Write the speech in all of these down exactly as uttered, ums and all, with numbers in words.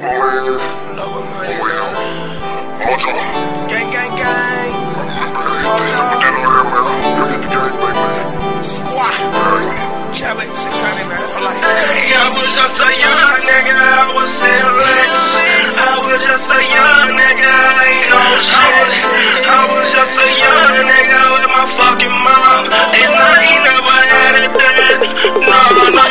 Loko, gang, gang, gang. Mojo. Squad. Chabot, six hundred, man, for life. I was just a young nigga, I was still lit. I was just a young nigga, I ain't no shit. I was just a young nigga with my fucking mom, and I ain't never had a dad. No, no,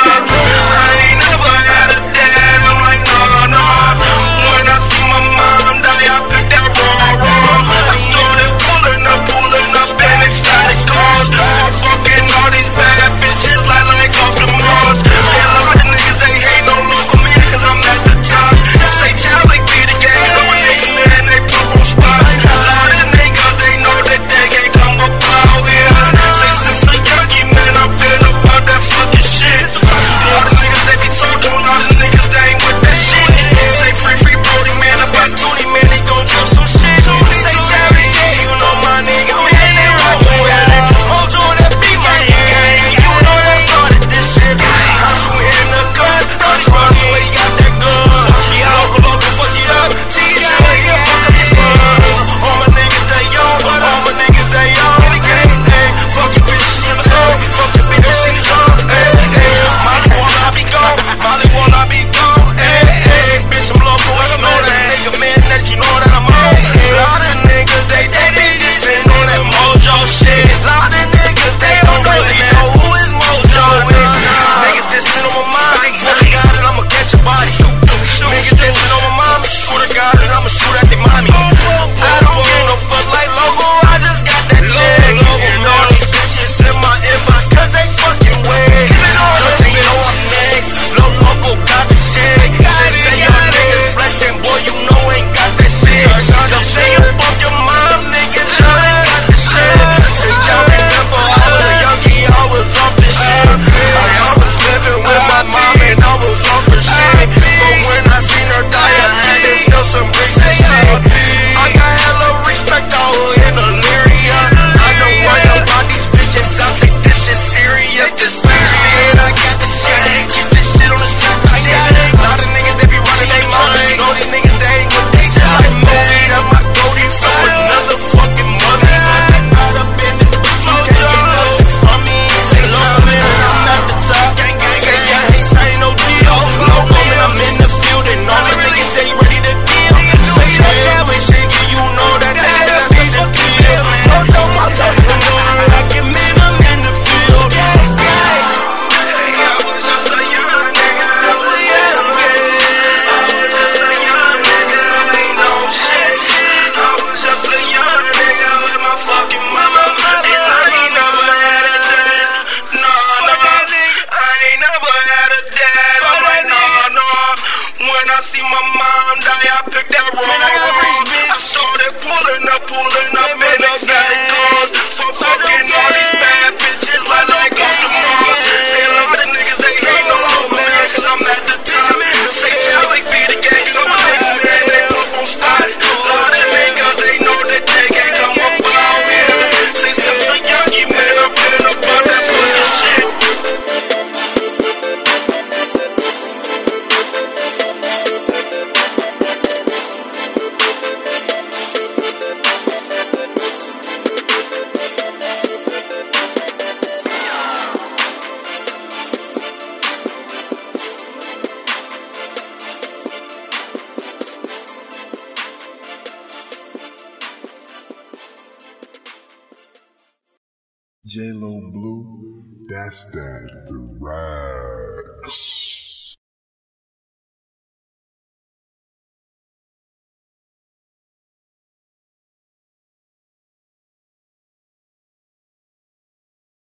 I ain't never had a dad. I'm like, no, no. When I see my mom die, I pick that wrong, wrong. I started pulling up, pulling up, and it started cars. I'm fucking all these bad bitches like, like off the Mars. And a lot of niggas, they hate no local me, cause I'm at the top. Say, child, like be the gang, you know what niggas, man, they pop on spot. A lot of niggas, they know that they can't come up out here. Say, since a youngie, man, I've been about that fucking shit. A lot of niggas, they be talking, a lot of niggas, they ain't with that shit. Say, free, free, Brody, man, about Tootie, man, he gon' drop some shit. Say, Jerry, yeah, you know my nigga, man, they rockin' with it. Mojo, that be my gang, you know that started this shit. I'm shooting in the gun, I'm running, so he got that gun. Yeah, Loko, Loko, fuck it up. T J, yeah, fuck up your fun. All my niggas, they young, all my niggas, they young. In the game, ayy, fuck your bitches, she in the song. Fuck your bitches, she in the song, ayy, ayy. Molly wanna be gone, Molly wanna be gone, ayy, ayy. Bitch, I'm Loko, I know that nigga, man, that you know that I'm on. A lot of niggas, they, they, they dissing on that Mojo shit. A lot of niggas, they don't really know who is Mojo is. Niggas dissing on my mind, swear to God that I'ma catch a body. Niggas dissing on my mom, swear to God that I'ma shoot at their mommy. I don't get no fuck like Loko, I just got that check. And all these bitches in my inbox, cause they fucking weird. Don't they know I'm next? Lil Loko got the shit. Say, say y'all niggas flexing, boy, you know ain't got that shit. Y'all say you fuck your mom, niggas, y'all ain't got the shit. Say y'all remember I was a youngie, I was off the shit. I was living with my mom and I was off the shit. But when I seen her die, I had to sell some bricks and shit. I got hella respect out in Illyria. I don't worry about these bitches, I'll take this shit serious. This serious, I got the shit. Keep this shit on the strip, shit. A lot of niggas, they be running they mouth. You know these niggas, they ain't with they just like movie. That my goldie for another fucking money. I'm not up in this bitch, you can't get nothing from me. Say Loko, man, I'm at the top. Say I ain't signing no deal. Loko, man, I'm in the field and all these niggas, they ready to kill. Say that Chadwick shit, yeah, you know that niggas, that's me the deal. Mojo, Mojo, you know like it, man, I'm in the field. When I see my mom die, I pick that wrong. Man, I got rich, bitch. I started pulling up, pulling up, and it got it gone. For fucking all these bad bitches like like off the Mars. And a lot of niggas, they hate no Loko, man, cause I'm at the top. Say Chadwick be the gang, you know what niggas, man, they pop on spot. A lot of niggas, they know that they can't come up out here. Say since a youngie, man, I've been about that fucking shit. J-Lo Blue, that's that, the racks.